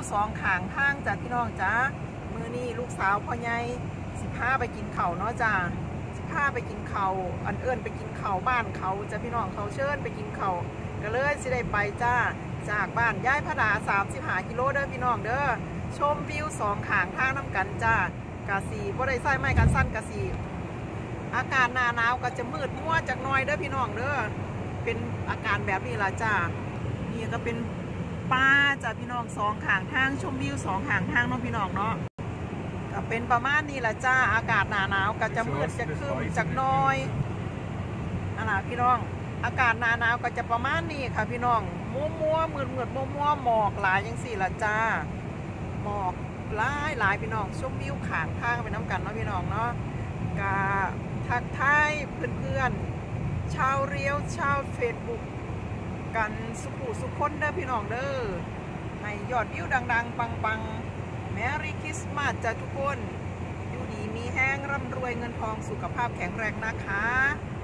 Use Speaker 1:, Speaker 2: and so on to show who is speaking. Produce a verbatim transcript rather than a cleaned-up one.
Speaker 1: สองขางทางจ้ะพี่น้องจ้ามือนี่ลูกสาวพ่อใหญ่สิพาไปกินเข่าเนาะจ้าสิพาไปกินเข่าอันเอิญไปกินเข่าบ้านเขาจ้ะพี่น้องเขาเชิญไปกินเข่าก็เลยสิได้ไปจ้าจากบ้านย้ายพระดาสามสิบห้ากิโลเด้อพี่น้องเด้อชมวิวสองขางทางน้ำกันจ้ากะสีบ่ได้ใส่ไม้กันสั้นกะสีอากาศหนาหนาวก็จะมืดมัวจากน้อยเด้อพี่น้องเด้อเป็นอาการแบบนี้ล่ะจ้านี่ก็เป็นป่าจ้าพี่น้องสองขางทางชมวิวสองขางทางเนาะพี่น้องเนาะก็เป็นประมาณนี้ล่ะจ้าอากาศหนาหนาวก็จะมืดจะครึ้มจากน้อยนั่นล่ะพี่น้องอากาศหนาหนาวก็จะประมาณนี้ค่ะพี่น้องมัวมัวมืดมืดมัวมัวหมอกหลายยังสี่ล่ะจ้าหมอกหลายหลายพี่น้องชมวิวขางทางไปน้ำกันเนาะพี่น้องเนาะกาทักทายเพื่อนๆชาวเรียวชาวเฟซบุ๊กกันสุขุสุขคนเด้อพี่น้องเด้อให้ยอดวิวดังๆปังๆแมรี่คริสต์มาสจ้ะทุกคนอยู่ดีมีแห้งร่ำรวยเงินทองสุขภาพแข็งแรงนะคะ